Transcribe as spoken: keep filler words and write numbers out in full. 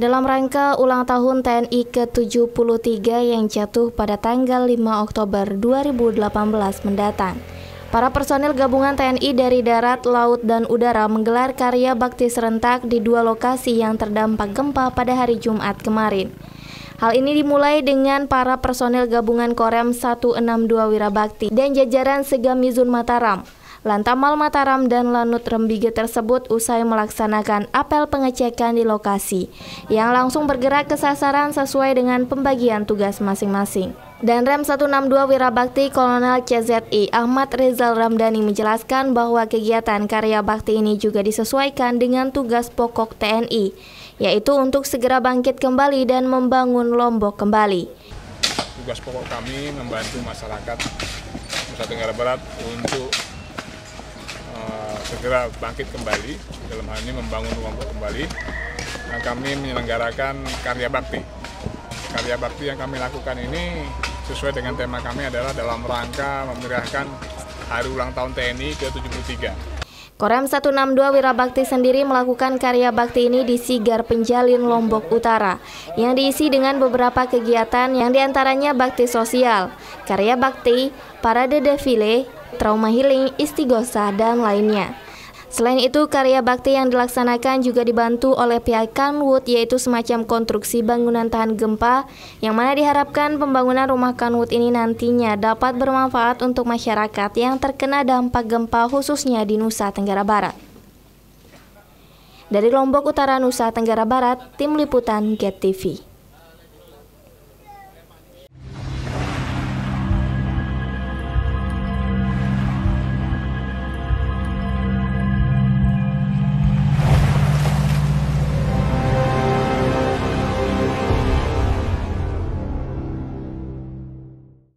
dalam rangka ulang tahun T N I ke tujuh puluh tiga yang jatuh pada tanggal lima Oktober dua ribu delapan belas mendatang. Para personil gabungan T N I dari darat, laut, dan udara menggelar karya bakti serentak di dua lokasi yang terdampak gempa pada hari Jumat kemarin. Hal ini dimulai dengan para personil gabungan Korem seratus enam puluh dua Wirabakti dan jajaran Segamizun Mataram, Lantamal Mataram, dan Lanut Rembige tersebut usai melaksanakan apel pengecekan di lokasi yang langsung bergerak ke sasaran sesuai dengan pembagian tugas masing-masing. Dan Rem seratus enam puluh dua Wirabakti Kolonel C Z I Ahmad Rizal Ramdhani menjelaskan bahwa kegiatan karya bakti ini juga disesuaikan dengan tugas pokok T N I, yaitu untuk segera bangkit kembali dan membangun Lombok kembali. Tugas pokok kami membantu masyarakat Nusa Tenggara Barat untuk uh, segera bangkit kembali, dalam hal ini membangun Lombok kembali. Dan kami menyelenggarakan karya bakti. Karya bakti yang kami lakukan ini sesuai dengan tema kami adalah dalam rangka memeriahkan hari ulang tahun T N I ke tujuh puluh tiga. Korem seratus enam puluh dua Wirabakti sendiri melakukan karya bakti ini di Sigar Penjalin, Lombok Utara, yang diisi dengan beberapa kegiatan yang diantaranya bakti sosial, karya bakti, parade defile, trauma healing, istighosa, dan lainnya. Selain itu, karya bakti yang dilaksanakan juga dibantu oleh pihak Kanwut, yaitu semacam konstruksi bangunan tahan gempa, yang mana diharapkan pembangunan rumah Kanwut ini nantinya dapat bermanfaat untuk masyarakat yang terkena dampak gempa khususnya di Nusa Tenggara Barat. Dari Lombok Utara, Nusa Tenggara Barat, Tim Liputan Get T V.